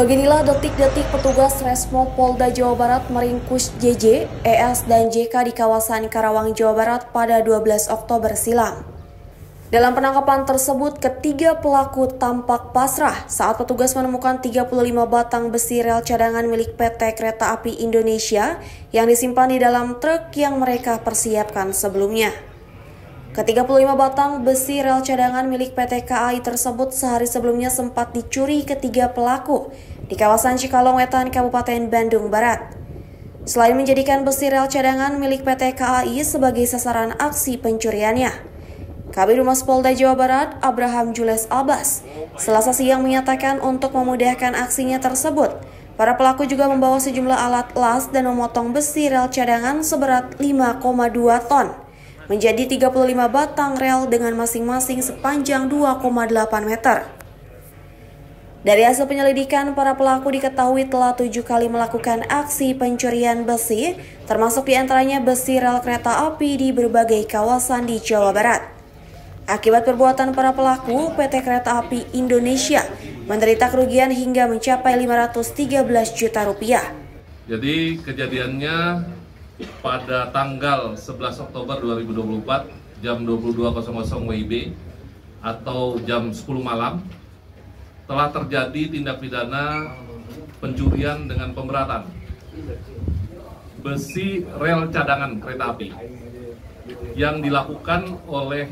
Beginilah detik-detik petugas Resmo Polda Jawa Barat meringkus JJ, ES, dan JK di kawasan Karawang, Jawa Barat pada 12 Oktober silam. Dalam penangkapan tersebut, ketiga pelaku tampak pasrah saat petugas menemukan 35 batang besi rel cadangan milik PT Kereta Api Indonesia yang disimpan di dalam truk yang mereka persiapkan sebelumnya. Ke-35 batang besi rel cadangan milik PT KAI tersebut sehari sebelumnya sempat dicuri ketiga pelaku di kawasan Cikalong Wetan, Kabupaten Bandung Barat. Selain menjadikan besi rel cadangan milik PT KAI sebagai sasaran aksi pencuriannya, Kabid Humas Polda Jawa Barat, Abraham Jules Abbas, Selasa siang menyatakan untuk memudahkan aksinya tersebut, para pelaku juga membawa sejumlah alat las dan memotong besi rel cadangan seberat 5,2 ton. Menjadi 35 batang rel dengan masing-masing sepanjang 2,8 meter. Dari hasil penyelidikan, para pelaku diketahui telah 7 kali melakukan aksi pencurian besi, termasuk diantaranya besi rel kereta api di berbagai kawasan di Jawa Barat. Akibat perbuatan para pelaku, PT Kereta Api Indonesia menderita kerugian hingga mencapai 513 juta rupiah. Jadi kejadiannya pada tanggal 11 Oktober 2024 jam 22.00 WIB atau jam 10 malam telah terjadi tindak pidana pencurian dengan pemberatan besi rel cadangan kereta api yang dilakukan oleh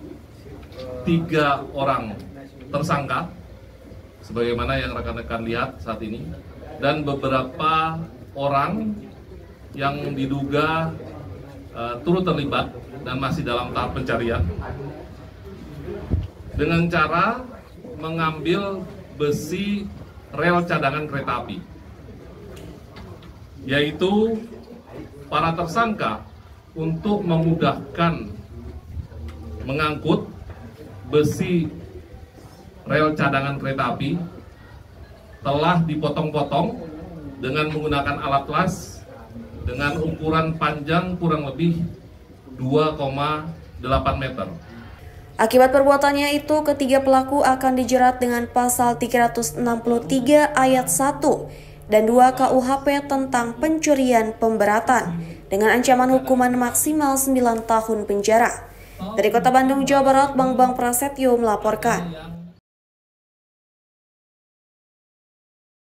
3 orang tersangka sebagaimana yang rekan-rekan lihat saat ini, dan beberapa orang yang diduga turut terlibat dan masih dalam tahap pencarian dengan cara mengambil besi rel cadangan kereta api, yaitu para tersangka untuk memudahkan mengangkut besi rel cadangan kereta api telah dipotong-potong dengan menggunakan alat las dengan ukuran panjang kurang lebih 2,8 meter. Akibat perbuatannya itu, ketiga pelaku akan dijerat dengan pasal 363 ayat 1 dan 2 KUHP tentang pencurian pemberatan dengan ancaman hukuman maksimal 9 tahun penjara. Dari Kota Bandung, Jawa Barat, Bambang Prasetyo melaporkan.